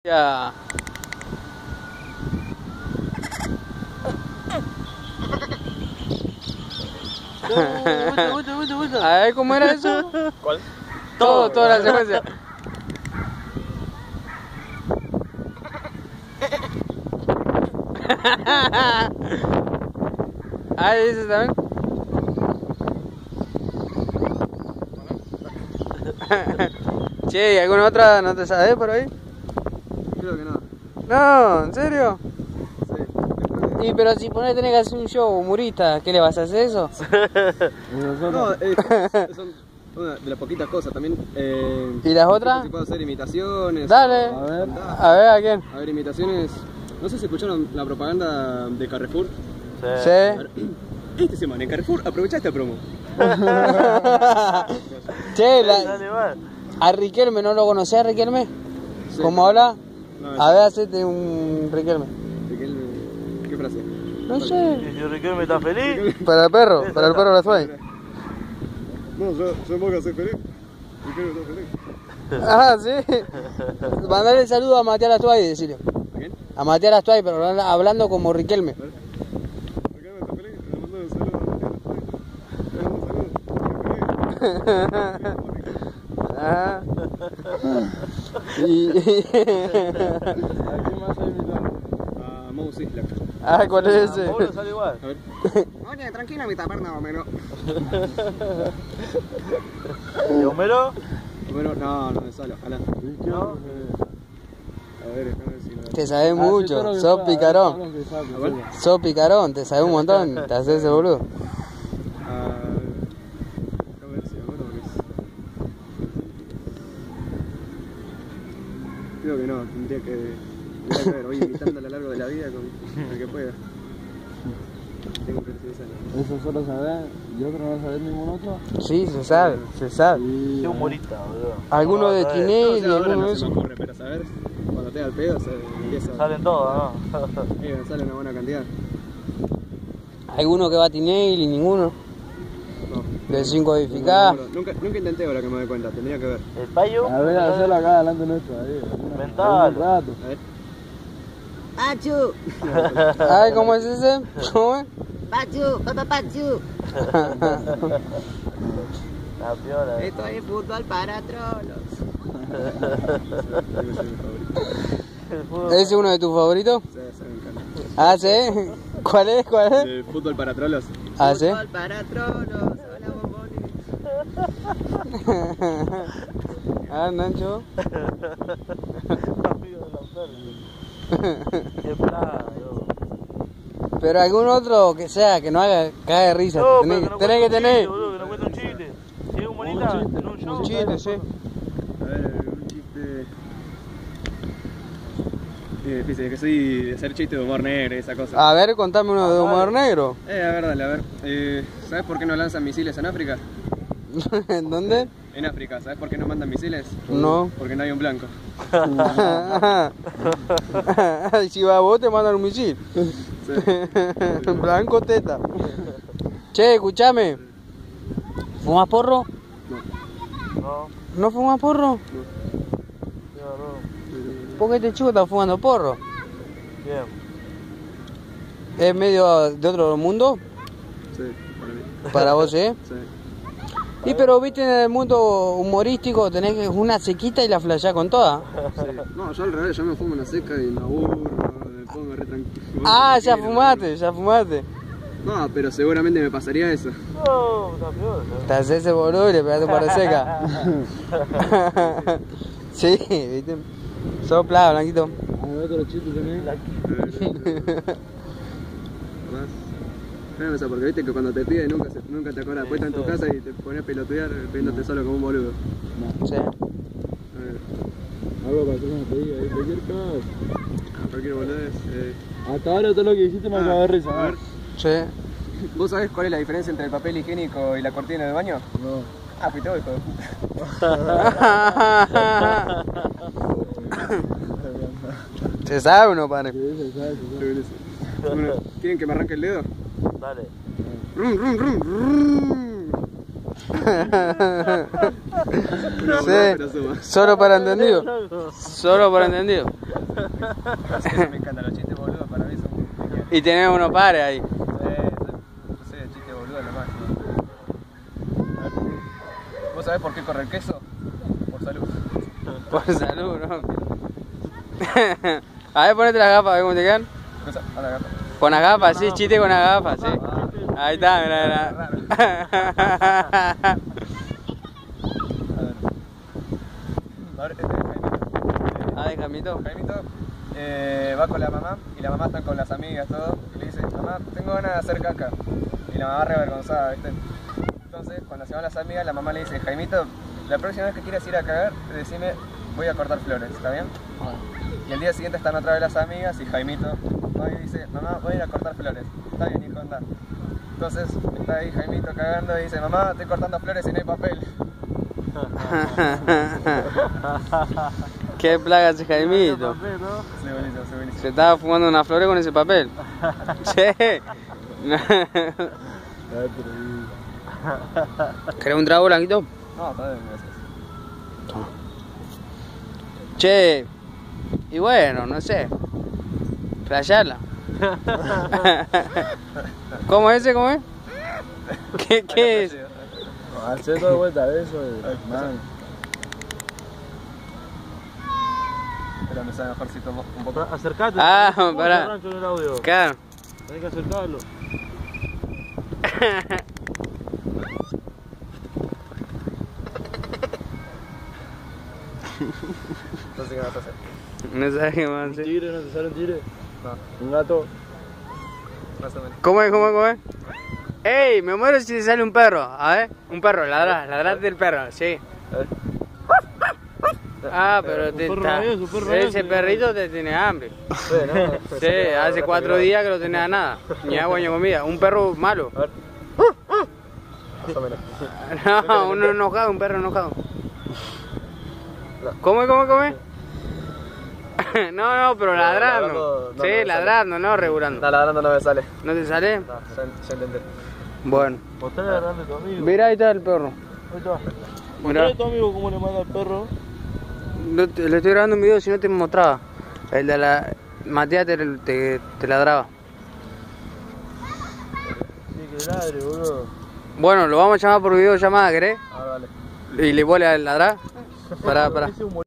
Ya. A ver, ¿cómo era eso? ¿Cuál? Toda la secuencia. Ahí dice también. Che, ¿y alguna otra no te sabes por ahí? Creo que no. No, ¿en serio? Sí. Y pero si ponés tenés que hacer un show humorista, ¿qué le vas a hacer eso? No, son una de las poquitas cosas también. ¿Y las otras? Si puedo hacer imitaciones. Dale. A ver, ¿a quién? A ver, imitaciones. No sé si escucharon la propaganda de Carrefour. Sí. Este semana en Carrefour, aprovecha esta promo. Che, a Riquelme, ¿no lo conocés a Riquelme? Sí. ¿Cómo habla? No, A ver, hacete un Riquelme. ¿Qué frase? No sé. ¿Y si Riquelme está feliz? Para el perro la suave. No, yo en Boca soy feliz. Riquelme está feliz. Ah, sí. Mandale el saludo a Matías Astuay y decirle. ¿A quién? A Matías Astuay, pero hablando como Riquelme. Riquelme está feliz. Le mando un saludo a Matías Astuay. Le mando un saludo. Ah. ¿A quién más hay invitado? A Mo Sislak. Ah, ¿cuál es ese? Pablo sale igual. A ver. Oye, tranquila, mi taperna, Homero. ¿Y Homero? Homero, no me sale, ojalá. ¿No? A ver, si no. Te sabes mucho, sos picarón. A ver. Sos picarón, te sabes un montón, te haces ese boludo. A ver si me acuerdo porque es. Creo que no, tendría que ver, voy imitando a lo largo de la vida con el que pueda. Tengo que decir eso. Eso solo sabés, y otro no sabés ningún otro. Sí, se sabe. Sí. Qué humorista, boludo. Alguno de Tinelli, Ahora alguno no de se me esos. ocurre, pero saber, cuando te da el pedo, se empieza. Salen todos, ¿no? Me sale una buena cantidad. Alguno que va a Tinelli, ninguno. No. De 5 edificadas. Nunca intenté ahora que me doy cuenta, tendría que ver. El payo. A ver, hacerlo acá delante nuestro, ahí. Mental. Un rato. A ver. Pachu, Ay, ¿cómo es ese? ¿Cómo es? Pachu, papá Pachu. La piola. Esto es fútbol para trolos. ¿Ese es uno de tus favoritos? Sí, me encanta. Ah, ¿sí? ¿Cuál es? ¿Cuál es? El fútbol para trolos. Ah, ¿sí? Fútbol para trolos. Hola, bombones. Ah, Nacho. Amigo de la perra. Qué plaga, yo. Pero algún otro que sea, que no haga caga de risa. No, tenés pero tenés que tener. Boludo, que no cuenta un chiste. Si es humorista, en un show. Un chiste, sí. A ver, un chiste. Es difícil, que soy de hacer chistes de humor negro y esa cosa. A ver, contame uno de humor negro. A ver, dale, a ver. ¿Sabes por qué no lanzan misiles en África? ¿En dónde? En África, ¿sabes por qué no mandan misiles? No. Porque no hay un blanco. Y si va a vos te mandan un misil. Sí. Blanco teta. Che, escuchame. ¿Fumas porro? No, ¿No fumas porro? qué horror. ¿Por qué este chico está fumando porro? Bien. ¿Es medio de otro mundo? Sí, para mí. Para vos, ¿eh? Sí. Y pero viste en el mundo humorístico tenés que una sequita y la flashás con toda. Sí. No, yo al revés, yo me fumo una seca y me aburro, me pongo re tranquilo. Ah, ya fumaste. No, pero seguramente me pasaría eso. No, está peor. Te haces ese boludo y le pegaste un par de seca. Sí, viste. Sopla, blanquito. A ver, otro chiste también. Más. No, o sea, porque viste que cuando te piden nunca te acuerdas. Después estás en tu casa y te pones a pelotear pidiéndote solo como un boludo. Sí. A ver, Algo para hacer una pedida ahí, cualquier cosa. cualquier boludez. Hasta ahora todo lo que dijiste me acaba de risa. A ver, Sí. ¿vos sabés cuál es la diferencia entre el papel higiénico y la cortina del baño? No. Ah, fuiste vos, hijo de puta. Se sabe uno, padre. Sí, se sabe. Bueno, ¿quieren que me arranque el dedo? Dale. Rum, rum, rum, rum. Sí. Solo para entendido. Solo para entendido. Así que me encantan los chistes boludos, para mí son geniales. Y tenés unos pares ahí. No sé, chiste boludo lo máximo. ¿Vos sabés por qué corre el queso? Por salud. Por salud, ¿no? A ver, ponete las gafas, a ver cómo te quedan. Cosa, a la gata. Con las gafas, sí, chiste con las gafas, sí. Ahí está, mirá. A ver, Jaimito. Ah, de Jaimito. Jaimito va con la mamá y la mamá está con las amigas, todo. Y le dice, mamá, tengo ganas de hacer caca. Y la mamá re avergonzada, ¿viste? Entonces, cuando se van las amigas, la mamá le dice, Jaimito, la próxima vez que quieras ir a cagar, decime, voy a cortar flores, ¿está bien? Y el día siguiente están otra vez las amigas y Jaimito va y dice, mamá, voy a ir a cortar flores. Está bien, hijo, anda. Entonces, está ahí Jaimito cagando y dice, mamá, estoy cortando flores y no hay papel. Qué plaga ese Jaimito. Sí, buenísimo, sí, buenísimo. Se estaba fumando unas flores con ese papel. Che. ¿Querés un trago, Blanquito? No, está bien, gracias. Che. Y bueno, no sé. Flashearla. ¿Cómo es ese? ¿Cómo es? ¿Qué es? Hacer todo de vuelta eso, man. Pero me sale mejor si tomo un poco. Acercate. Ah, ¿Cómo pará. te arrancho en el audio? Claro. Tenés que acercarlo. Entonces, ¿qué vas a hacer? No sabes qué más ¿Un hacer. tigre? ¿No te sale un tigre? No, ¿Un gato? más o menos. ¿Cómo es? ¿Cómo es? ¿Cómo es? ¡Ey! Me muero si te sale un perro. A ver, un perro, ladrate del perro, sí. Ah, pero te perro está. rabioso, perro Ese rabioso. perrito te tiene hambre. Sí, ¿no? Sí, hace 4 días que no tenés nada. Ni agua ni comida. Un perro malo. A ver. Más o menos. No, uno enojado, un perro enojado. ¿Cómo es? ¿Cómo es? ¿Cómo es? No, pero ladrando. ladrando no Sí, me ladrando, no regulando. No, ladrando no me sale. ¿No te sale? No, ya entendí. Bueno. Mostrale a grande a tu amigo. Mira, ahí está el perro. Ahí está. Mirá. Mostrale a tu amigo cómo le manda al perro. Le estoy grabando un video si no te mostraba. El de la... Matías te ladraba. Sí, que ladre, boludo. Bueno, lo vamos a llamar por videollamada, ¿querés? Ah, vale. Y le vuelve a ladrar. Pará. Ese es un